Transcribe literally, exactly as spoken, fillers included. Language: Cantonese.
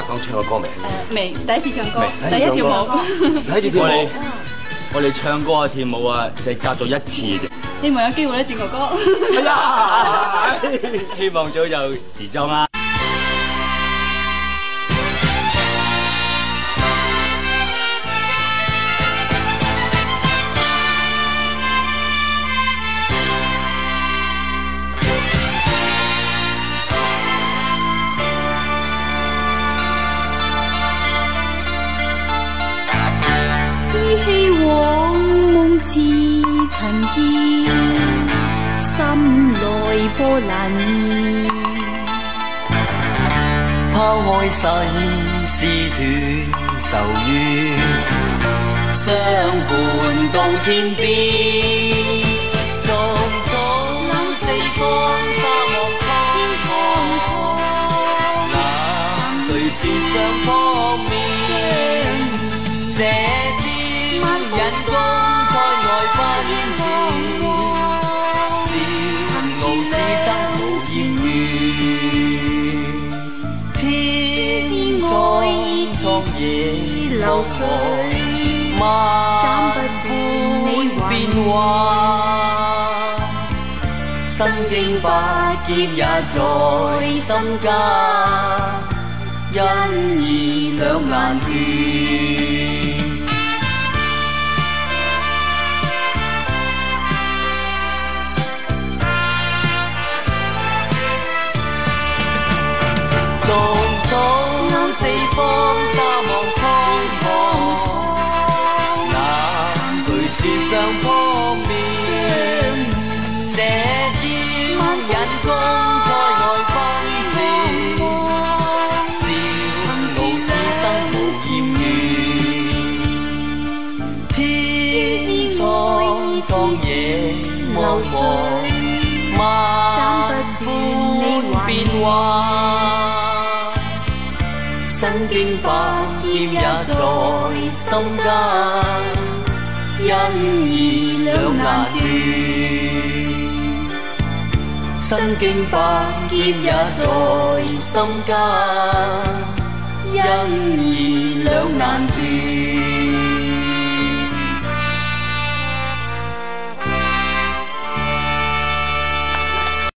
拍檔唱過歌未？ 誒未，第一次唱歌， 第一跳舞， 第一次跳舞。 我哋唱歌啊跳舞啊，就係隔咗一次啫。 希望有機會咧，志哥哥。 哎呀！希望早就時裝啦。 曾見心內波瀾現， 拋開世事斷愁怨，相伴到天邊。種種四方沙漠蒼蒼，眼淚樹上撲面，這點人工在外奔馳，是路此生無艷遇。天在昨夜流水，萬般變幻，身經百劫也在心間，因而兩難斷。種種四方沙漠蒼蒼，眼淚樹上撲面，這點人工在外奔馳，笑傲此生無艷遇。天在昨夜茫茫，萬般變幻，身經百劫也在心間，因而兩難斷。身經百劫也在心間，因而兩難斷。